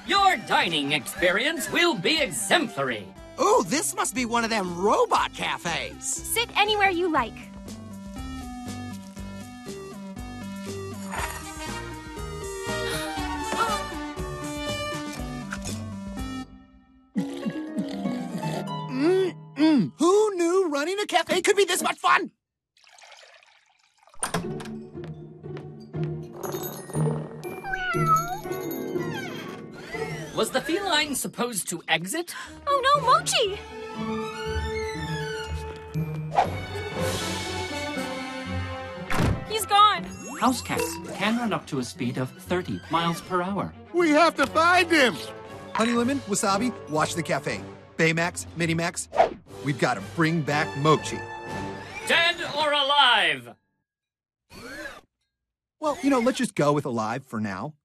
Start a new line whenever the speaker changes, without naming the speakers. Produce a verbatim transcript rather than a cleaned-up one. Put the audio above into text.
Your dining experience will be exemplary.
Ooh, this must be one of them robot cafes.
Sit anywhere you like.
Mm-mm. Who knew running a cafe could be this much fun?
Was the feline supposed to exit?
Oh no, Mochi! He's gone.
House cats can run up to a speed of thirty miles per hour.
We have to find him!
Honey Lemon, Wasabi, watch the cafe. Baymax, Minimax, we've got to bring back Mochi.
Dead or alive?
Well, you know, let's just go with alive for now.